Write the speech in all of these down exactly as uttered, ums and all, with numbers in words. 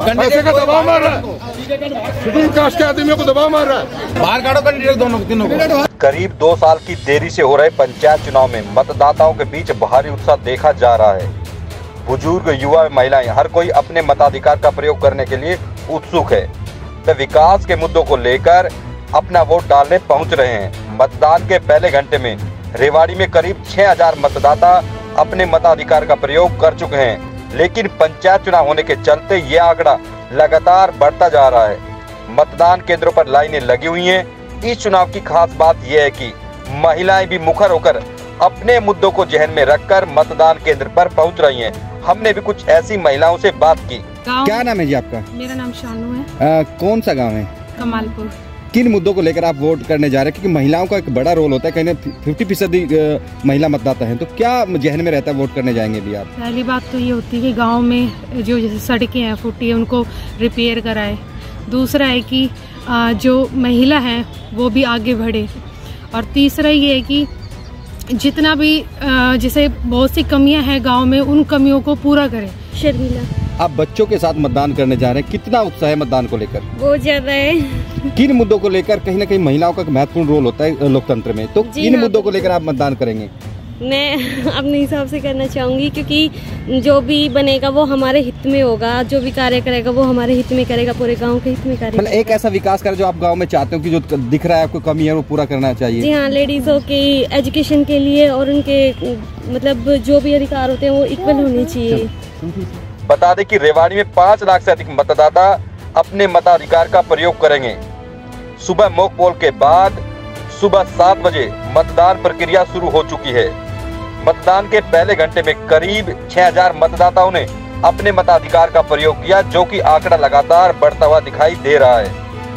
ऐसे का दबाव मार रहा है, शेड्यूल कास्ट के आदमियों को दबाव मार रहा है। बाहर काटो कैंडिडेट दोनों तीनों को। करीब दो साल की देरी से हो रहे पंचायत चुनाव में मतदाताओं के बीच भारी उत्साह देखा जा रहा है। बुजुर्ग, युवा, महिलाएं, हर कोई अपने मताधिकार का प्रयोग करने के लिए उत्सुक है। वे विकास के मुद्दों को लेकर अपना वोट डालने पहुंच रहे हैं। मतदान के पहले घंटे में रेवाड़ी में करीब छह हजार मतदाता अपने मताधिकार का प्रयोग कर चुके हैं, लेकिन पंचायत चुनाव होने के चलते ये आंकड़ा लगातार बढ़ता जा रहा है। मतदान केंद्रों पर लाइनें लगी हुई हैं। इस चुनाव की खास बात यह है कि महिलाएं भी मुखर होकर अपने मुद्दों को जहन में रखकर मतदान केंद्र पर पहुंच रही हैं। हमने भी कुछ ऐसी महिलाओं से बात की। क्या नाम है जी आपका? मेरा नाम शानू है। आ, कौन सा गांव है? कमालपुर। किन मुद्दों को लेकर आप वोट करने जा रहे हैं? क्योंकि महिलाओं का एक बड़ा रोल होता है, कहीं फिफ्टी फीसदी महिला मतदाता हैं, तो क्या जहन में रहता है वोट करने जाएंगे भी आप? पहली बात तो ये होती है कि गांव में जो जैसे सड़कें हैं फूटी है उनको रिपेयर कराए। दूसरा है कि जो महिला हैं वो भी आगे बढ़े। और तीसरा ये है कि जितना भी जैसे बहुत सी कमियां हैं गांव में, उन कमियों को पूरा करें। शर्मिला। आप बच्चों के साथ मतदान करने जा रहे हैं, कितना उत्साह है मतदान को लेकर? बहुत ज्यादा है। किन मुद्दों को लेकर? कहीं ना कहीं महिलाओं का महत्वपूर्ण रोल होता है लोकतंत्र में, तो किन मुद्दों को लेकर आप मतदान करेंगे? मैं अपने हिसाब से करना चाहूंगी, क्योंकि जो भी बनेगा वो हमारे हित में होगा। जो भी कार्य करेगा वो हमारे हित में करेगा, पूरे गांव के हित में करेगा। मतलब एक ऐसा विकास कर जो आप गांव में चाहते हो कि जो दिख रहा है आपको कमी है वो पूरा करना चाहिए। जी हाँ, लेडीजों की एजुकेशन के लिए और उनके मतलब जो भी अधिकार होते हैं वो इक्वल होने चाहिए। बता दें कि रेवाड़ी में पाँच लाख से अधिक मतदाता अपने मताधिकार का प्रयोग करेंगे। सुबह मॉक पोल के बाद सुबह सात बजे मतदान प्रक्रिया शुरू हो चुकी है। मतदान के पहले घंटे में करीब छह हजार मतदाताओं ने अपने मताधिकार का प्रयोग किया, जो कि आंकड़ा लगातार बढ़ता हुआ दिखाई दे रहा है।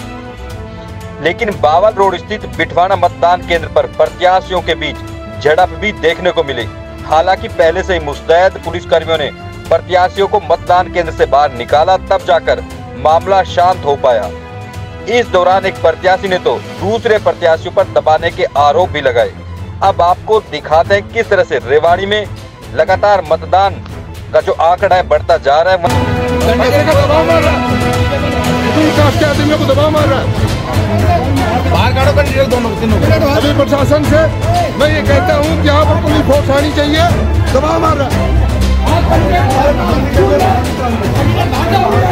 लेकिन बावल रोड स्थित बिठवाना मतदान केंद्र पर प्रत्याशियों के बीच झड़प भी देखने को मिली। हालांकि पहले से ही मुस्तैद पुलिस कर्मियों ने प्रत्याशियों को मतदान केंद्र से बाहर निकाला, तब जाकर मामला शांत हो पाया। इस दौरान एक प्रत्याशी ने तो दूसरे प्रत्याशियों पर दबाने के आरोप भी लगाए। अब आपको दिखाते हैं किस तरह से रेवाड़ी में लगातार मतदान का जो आंकड़ा है बढ़ता जा रहा है। ऐसे का दबाव मार रहा है, शेड्यूल कास्ट के आदमियों को दबाव मार रहा है। बाहर काटो कैंडिडेट दोनों तीनों को। अभी प्रशासन से मैं ये कहता हूँ कि यहाँ पर पुलिस फोर्स आनी चाहिए, दबाव मार रहा है।